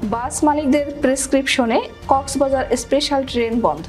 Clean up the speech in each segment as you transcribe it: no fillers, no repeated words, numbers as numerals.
বাস মালিকদের প্রেসক্রিপশনে Cox's Bazar special train বন্ধ।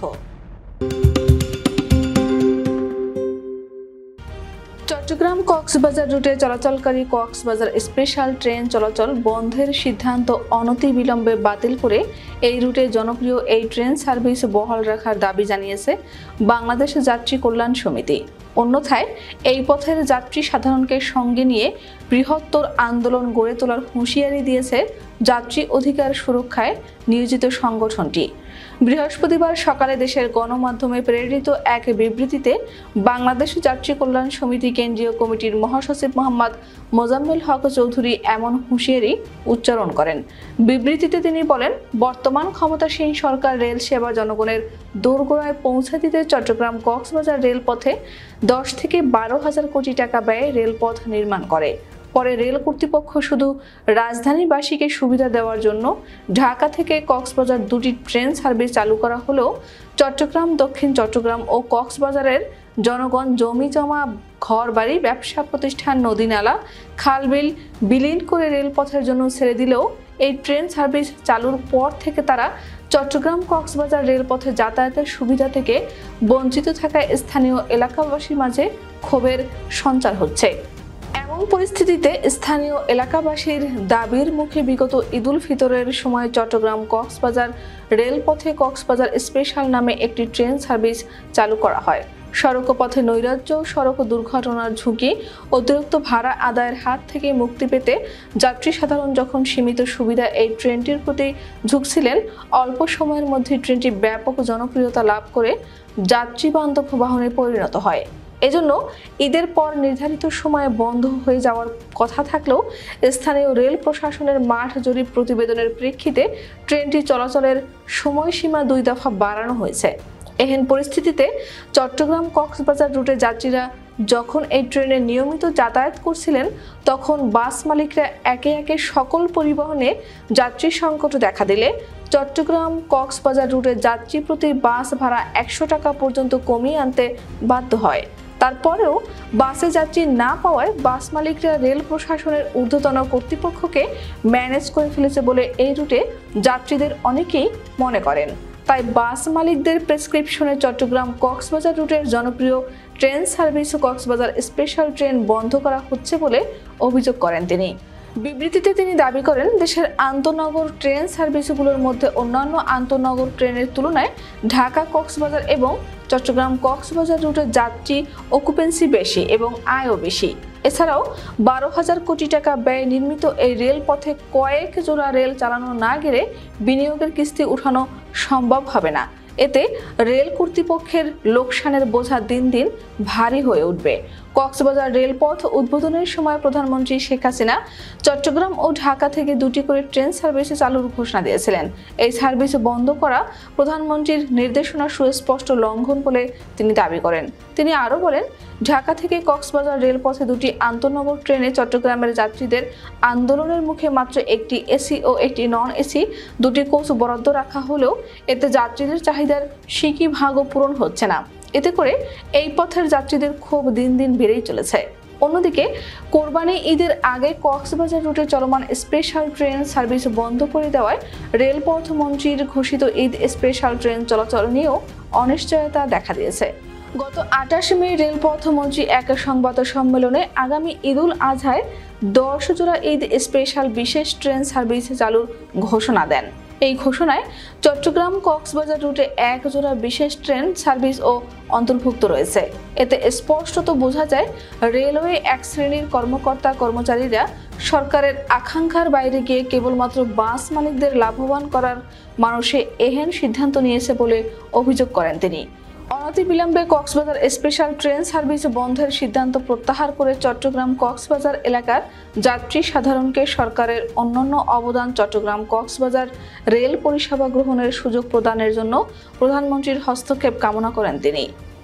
চট্টগ্রাম কক্সবাজার রুটে চলাচলকারী কক্সবাজার স্পেশাল ট্রেন চলাচল বন্ধের সিদ্ধান্ত অনতিবিলম্বে বাতিল করে এই রুটে জনপ্রিয় এই ট্রেন সার্ভিস বহাল রাখার দাবি জানিয়েছে বাংলাদেশ যাত্রী কল্যাণ সমিতি। অন্যথায় এই পথের যাত্রী সাধারণকে সঙ্গে নিয়ে বৃহত্তর আন্দোলন গড়ে তোলার হুঁশিয়ারি দিয়েছে যাত্রী অধিকার সুরক্ষায় নিয়োজিত সংগঠনটি। বৃহস্পতিবার সকালে দেশের গণমাধ্যমে প্রেরিত এক বিবৃতিতে বাংলাদেশ যাত্রী কল্যাণ সমিতি কেন্দ্রীয় কমিটির মহাসচিব মোহাম্মদ মোজাম্মেল হক চৌধুরী এমন হুঁশিয়ারি উচ্চারণ করেন। বিবৃতিতে তিনি বলেন, বর্তমান ক্ষমতাসীন সরকার রেল সেবা জনগণের দোরগোড়ায় পৌঁছে দিতে চট্টগ্রাম কক্সবাজার রেলপথে 10 থেকে 12 হাজার কোটি টাকা ব্যয়ে রেলপথ নির্মাণ করে। পরে রেল কর্তৃপক্ষ শুধু রাজধানীবাসীকে সুবিধা দেওয়ার জন্য ঢাকা থেকে কক্সবাজার দুটি ট্রেন সার্ভিস চালু করা হলেও চট্টগ্রাম, দক্ষিণ চট্টগ্রাম ও কক্সবাজারের জনগণ জমি জমা, ঘরবাড়ি, ব্যবসা প্রতিষ্ঠান, নদী-নালা, খাল-বিল বিলীন করে রেলপথের জন্য ছেড়ে দিলেও এই ট্রেন সার্ভিস চালুর পর থেকে তারা চট্টগ্রাম কক্সবাজার রেলপথে যাতায়াতের সুবিধা থেকে বঞ্চিত থাকায় স্থানীয় এলাকাবাসীর মাঝে ক্ষোভের সঞ্চার হচ্ছে। এমন পরিস্থিতিতে স্থানীয় এলাকাবাসীর দাবির মুখে বিগত ঈদুল ফিতরের সময় চট্টগ্রাম কক্সবাজার রেলপথে কক্সবাজার স্পেশাল নামে একটি ট্রেন সার্ভিস চালু করা হয়। সড়ক পথে নৈরাজ্য, সড়ক দুর্ঘটনার ঝুঁকি, অতিরিক্ত ভাড়া আদায়ের হাত থেকে মুক্তি পেতে যাত্রী সাধারণ যখন সীমিত সুবিধা এই ট্রেনটির প্রতি ঝুঁকছিলেন, অল্প সময়ের মধ্যে ট্রেনটি ব্যাপক জনপ্রিয়তা লাভ করে যাত্রী বান্ধব বাহনে পরিণত হয়। এজন্য ঈদের পর নির্ধারিত সময়ে বন্ধ হয়ে যাওয়ার কথা থাকলেও স্থানীয় রেল প্রশাসনের মাঠ জরিপ প্রতিবেদনের প্রেক্ষিতে ট্রেনটি চলাচলের সময়সীমা 2 দফা বাড়ানো হয়েছে। এহেন পরিস্থিতিতে চট্টগ্রাম কক্সবাজার রুটে যাত্রীরা যখন এই ট্রেনে নিয়মিত যাতায়াত করছিলেন, তখন বাস মালিকরা একে একে সকল পরিবহনে যাত্রী সংকট দেখা দিলে চট্টগ্রাম কক্সবাজার রুটে যাত্রী প্রতি বাস ভাড়া 100 টাকা পর্যন্ত কমিয়ে আনতে বাধ্য হয়। তারপরেও বাসে যাত্রী না পাওয়ায় বাস মালিকরা রেল প্রশাসনের ঊর্ধ্বতন কর্তৃপক্ষকে ম্যানেজ করে ফেলেছে বলে এই রুটে যাত্রীদের অনেকেই মনে করেন। তাই বাস মালিকদের প্রেসক্রিপশনে চট্টগ্রাম কক্সবাজার রুটের জনপ্রিয় train service Cox's Bazar special train বন্ধ করা হচ্ছে বলে অভিযোগ করেন তিনি। বিবৃতিতে তিনি দাবি করেন, দেশের আন্তঃনগর ট্রেন সার্ভিসগুলোর মধ্যে অন্যান্য আন্তঃনগর ট্রেনের তুলনায় ঢাকা কক্সবাজার এবং চট্টগ্রাম কক্সবাজার রুটের যাত্রী অকুপেন্সি বেশি এবং আয়ও বেশি। এছাড়াও 12,000 কোটি টাকা ব্যয়ে নির্মিত এই রেলপথে কয়েক জোড়া রেল চালানো না গেলে বিনিয়োগের কিস্তি উঠানো সম্ভব হবে না। এতে রেল কর্তৃপক্ষের লোকসানের বোঝা দিন দিন ভারী হয়ে উঠবে। কক্সবাজার রেলপথ উদ্বোধনের সময় প্রধানমন্ত্রী শেখ হাসিনা চট্টগ্রাম ও ঢাকা থেকে 2টি করে ট্রেন সার্ভিস চালুর ঘোষণা দিয়েছিলেন। এই সার্ভিস বন্ধ করা প্রধানমন্ত্রীর নির্দেশনা সুস্পষ্ট লঙ্ঘন বলে তিনি দাবি করেন। তিনি আরও বলেন, ঢাকা থেকে কক্সবাজার রেলপথে 2টি আন্তঃনগর ট্রেনে চট্টগ্রামের যাত্রীদের আন্দোলনের মুখে মাত্র একটি এসি ও একটি নন এসি 2টি কোচ বরাদ্দ রাখা হলেও এতে যাত্রীদের চাহিদার সিকি ভাগও পূরণ হচ্ছে না। এতে করে এই পথের যাত্রীদের ক্ষোভ দিন দিন বেড়েই চলেছে। অন্যদিকে কোরবানি ঈদের আগে কক্সবাজার রুটে চলমান স্পেশাল ট্রেন সার্ভিস বন্ধ করে দেওয়ায় রেলপথ মন্ত্রীর ঘোষিত ঈদ স্পেশাল ট্রেন চলাচল নিয়েও অনিশ্চয়তা দেখা দিয়েছে। গত 28 মে রেলপথ মন্ত্রী এক সংবাদ সম্মেলনে আগামী ঈদুল আজহায় 10 জোড়া ঈদ স্পেশাল বিশেষ ট্রেন সার্ভিস চালুর ঘোষণা দেন। এই ঘোষণায় চট্টগ্রাম কক্সবাজার রুটে 1 জোড়া বিশেষ ট্রেন সার্ভিসও অন্তর্ভুক্ত রয়েছে। এতে স্পষ্টত বোঝা যায় রেলওয়ে এক শ্রেণীর কর্মচারীরা সরকারের আকাঙ্ক্ষার বাইরে গিয়ে কেবলমাত্র বাস মালিকদের লাভবান করার মানসে এহেন সিদ্ধান্ত নিয়েছে বলে অভিযোগ করেন তিনি। অনতিবিলম্বে কক্সবাজার স্পেশাল ট্রেন সার্ভিস বন্ধের সিদ্ধান্ত প্রত্যাহার করে চট্টগ্রাম কক্সবাজার এলাকার যাত্রী সাধারণকে সরকারের অন্যান্য অবদান চট্টগ্রাম কক্সবাজার রেল পরিষেবা গ্রহণের সুযোগ প্রদানের জন্য প্রধানমন্ত্রীর হস্তক্ষেপ কামনা করেন তিনি।